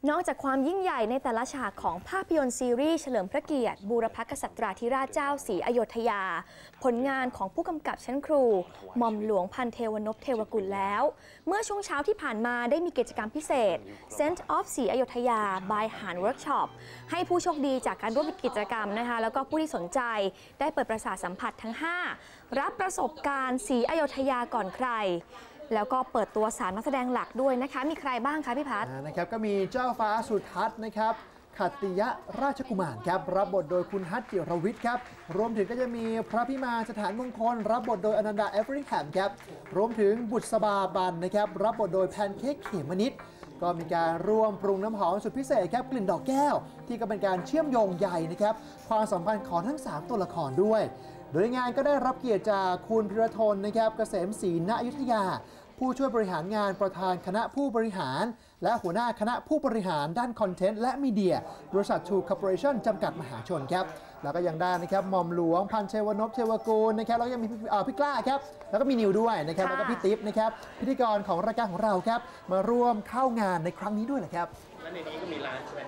นอกจากความยิ่งใหญ่ในแต่ละฉากของภาพยนตร์ซีรีส์เฉลิมพระเกียรติบูรพกษัตราธิราชเจ้าศรีอโยธยาผลงานของผู้กำกับชั้นครูหม่อมหลวงพันเทวนพเทวกุลแล้วเมื่อช่วงเช้าที่ผ่านมาได้มีกิจกรรมพิเศษ Scent of ศรีอโยธยา by หานเวิร์กช็อปให้ผู้โชคดีจากการร่วมกิจกรรมนะคะแล้วก็ผู้ที่สนใจได้เปิดประสาทสัมผัสทั้ง 5รับประสบการณ์ศรีอโยธยาก่อนใครแล้วก็เปิดตัว3นักแสดงหลักด้วยนะคะมีใครบ้างคะพี่พัฒน์นะครับก็มีเจ้าฟ้าสุทัศน์นะครับขัตติยราชกุมารครับรับบทโดยคุณฮัทจิรวิทย์ครับรวมถึงก็จะมีพระพิมานสถานมงคลรับบทโดยอนันดาเอฟริงแฮมครับรวมถึงบุษบาบันนะครับรับบทโดยแพนเค้กเขมนิดก็มีการร่วมปรุงน้ำหอมสุดพิเศษครับกลิ่นดอกแก้วที่ก็เป็นการเชื่อมโยงใหญ่นะครับความสัมพันธ์ของทั้ง3ตัวละครด้วยโดยงานก็ได้รับเกียรติจากคุณพิรทนนะครับเกษมศรีณอยุธยาผู้ช่วยบริหารงานประธานคณะผู้บริหารและหัวหน้าคณะผู้บริหารด้านคอนเทนต์และมีเดียบริษัททูคอร์ปอเรชั่นจำกัดมหาชนครับแล้วก็ยังได้นะครับหม่อมหลวงพันเทวนพเทวกุลนะครับแล้วก็ยังมีพี่กล้าครับแล้วก็มีนิวด้วยนะครับแล้วก็พี่ติ๊บนะครับพิธีกรของรายการของเราครับมาร่วมเข้างานในครั้งนี้ด้วยนะครับและในนี้ก็มีร้านใช่ไหม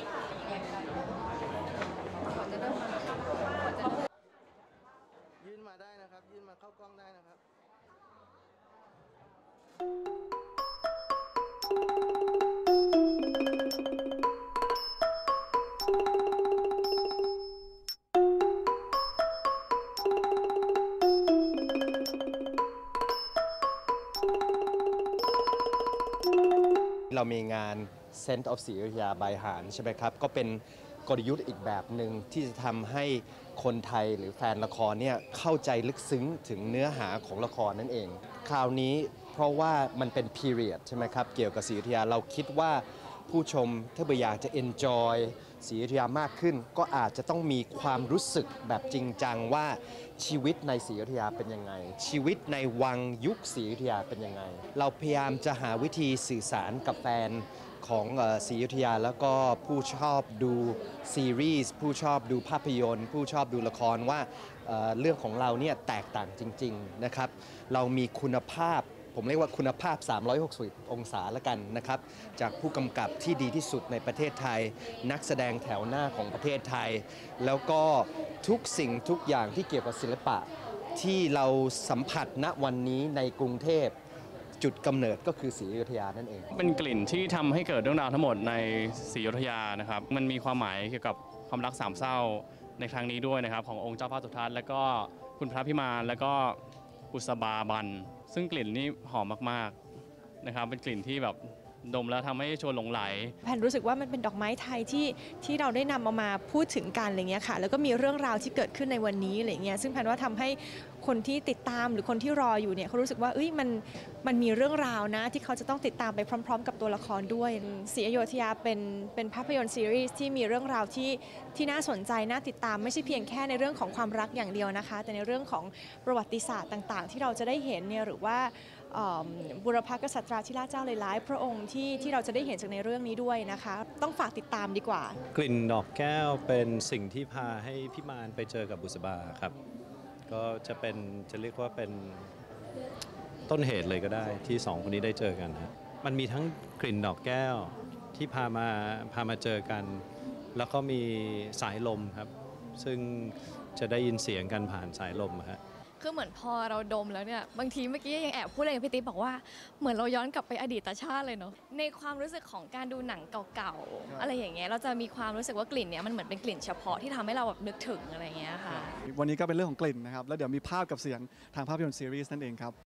ยื่นมาได้นะครับยื่นมาเข้ากล้องได้นะครับเรามีงาน Scent of ศรีอยุธยา by หานใช่ไหมครับก็เป็นกลยุทธ์อีกแบบหนึ่งที่จะทำให้คนไทยหรือแฟนละครเนี่ยเข้าใจลึกซึ้งถึงเนื้อหาของละครนั่นเองคราวนี้เพราะว่ามันเป็น period ใช่ไหมครับเกี่ยวกับศรีอยุธยาเราคิดว่าผู้ชมถ้าอยากจะ enjoy ศรีอยุธยามากขึ้นก็อาจจะต้องมีความรู้สึกแบบจริงจังว่าชีวิตในศรีอยุธยาเป็นยังไงชีวิตในวังยุคศรีอยุธยาเป็นยังไงเราพยายามจะหาวิธีสื่อสารกับแฟนของศรีอยุธยาแล้วก็ผู้ชอบดูซีรีส์ผู้ชอบดูภาพยนตร์ผู้ชอบดูละครว่าเรื่องของเราเนี่ยแตกต่างจริงๆนะครับเรามีคุณภาพผมเรียกว่าคุณภาพ360องศาละกันนะครับจากผู้กำกับที่ดีที่สุดในประเทศไทยนักแสดงแถวหน้าของประเทศไทยแล้วก็ทุกสิ่งทุกอย่างที่เกี่ยวกับศิลปะที่เราสัมผัสณวันนี้ในกรุงเทพจุดกำเนิดก็คือศรีอยุธยานั่นเองเป็นกลิ่นที่ทำให้เกิดเรื่องราวทั้งหมดในศรีอยุธยานะครับมันมีความหมายเกี่ยวกับความรักสามเศร้าในครั้งนี้ด้วยนะครับขององค์เจ้าฟ้าสุทัศน์และก็คุณพระพิมานและก็บุษบาบันซึ่งกลิ่นนี่หอมมากๆนะครับเป็นกลิ่นที่แบบดมแล้วทำให้ชวนหลงไหลแพนรู้สึกว่ามันเป็นดอกไม้ไทยที่เราได้นำมาพูดถึงกันอะไรเงี้ยค่ะแล้วก็มีเรื่องราวที่เกิดขึ้นในวันนี้อะไรเงี้ยซึ่งแพนว่าทำให้คนที่ติดตามหรือคนที่รออยู่เนี่ยเขารู้สึกว่ามันมีเรื่องราวนะที่เขาจะต้องติดตามไปพร้อมๆกับตัวละครด้วยศรีอยุธยาเป็นภาพยนตร์ซีรีส์ที่มีเรื่องราวที่น่าสนใจน่าติดตามไม่ใช่เพียงแค่ในเรื่องของความรักอย่างเดียวนะคะแต่ในเรื่องของประวัติศาสตร์ต่างๆที่เราจะได้เห็นเนี่ยหรือว่าบูรพกษัตราธิราชเจ้าหลายๆพระองค์ที่เราจะได้เห็นจากในเรื่องนี้ด้วยนะคะต้องฝากติดตามดีกว่ากลิ่นดอกแก้วเป็นสิ่งที่พาให้พี่มานไปเจอกับบุษบาครับก็จะเรียกว่าเป็นต้นเหตุเลยก็ได้ที่สองคนนี้ได้เจอกันครับมันมีทั้งกลิ่นดอกแก้วที่พามาเจอกันแล้วก็มีสายลมครับซึ่งจะได้ยินเสียงกันผ่านสายลมครับคือเหมือนพอเราดมแล้วเนี่ยบางทีเมื่อกี้ยังแอบพูดอะไรกับพี่ติ๊บบอกว่าเหมือนเราย้อนกลับไปอดีตชาติเลยเนาะในความรู้สึกของการดูหนังเก่าๆอะไรอย่างเงี้ยเราจะมีความรู้สึกว่ากลิ่นเนี้ยมันเหมือนเป็นกลิ่นเฉพาะที่ทำให้เราแบบนึกถึงอะไรเงี้ยค่ะวันนี้ก็เป็นเรื่องของกลิ่นนะครับแล้วเดี๋ยวมีภาพกับเสียงทางภาพยนตร์ซีรีส์นั่นเองครับ